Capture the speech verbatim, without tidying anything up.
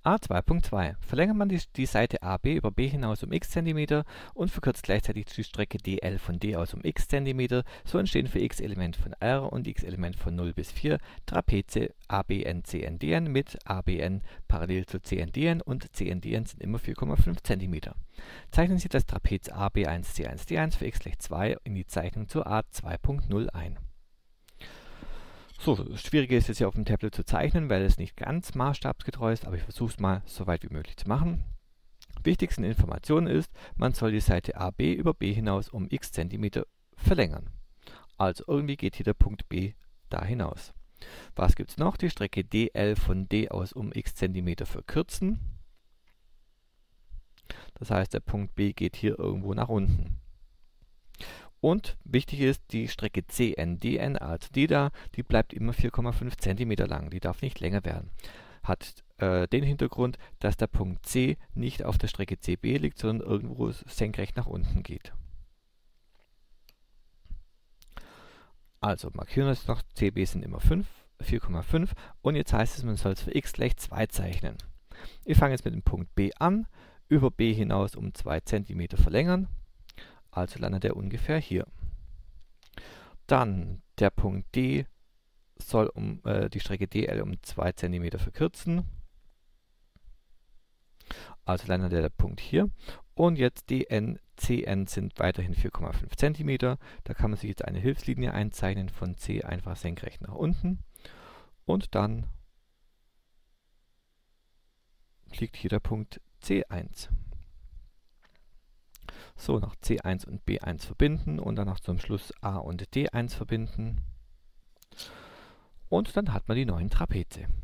A zwei Punkt zwei. Verlängert man die, die Seite A B über B hinaus um x cm und verkürzt gleichzeitig die Strecke D L von D aus um x cm, so entstehen für x-Element von R und x-Element von null bis vier Trapeze A B N C N D N mit A B N parallel zu C N D N und C N D N sind immer vier Komma fünf cm. Zeichnen Sie das Trapez A B eins C eins D eins für x gleich zwei in die Zeichnung zur A zwei Punkt null ein. So, das Schwierige ist jetzt hier auf dem Tablet zu zeichnen, weil es nicht ganz maßstabsgetreu ist, aber ich versuche es mal so weit wie möglich zu machen. Wichtigste Information ist, man soll die Seite A B über B hinaus um x Zentimeter verlängern. Also irgendwie geht hier der Punkt B da hinaus. Was gibt es noch? Die Strecke D L von D aus um x Zentimeter verkürzen. Das heißt, der Punkt B geht hier irgendwo nach unten. Und wichtig ist, die Strecke C N D N, also die da, die bleibt immer vier Komma fünf Zentimeter lang. Die darf nicht länger werden. Hat äh, den Hintergrund, dass der Punkt C nicht auf der Strecke C B liegt, sondern irgendwo senkrecht nach unten geht. Also markieren wir es noch, C B sind immer vier Komma fünf und jetzt heißt es, man soll es für x gleich zwei zeichnen. Ich fange jetzt mit dem Punkt B an, über B hinaus um zwei Zentimeter verlängern. Also landet er ungefähr hier. Dann der Punkt D soll um äh, die Strecke D L um zwei Zentimeter verkürzen. Also landet der Punkt hier. Und jetzt D N, C N sind weiterhin vier Komma fünf Zentimeter. Da kann man sich jetzt eine Hilfslinie einzeichnen von C einfach senkrecht nach unten. Und dann liegt hier der Punkt C eins. So, noch C eins und B eins verbinden und dann noch zum Schluss A und D eins verbinden. Und dann hat man die neuen Trapeze.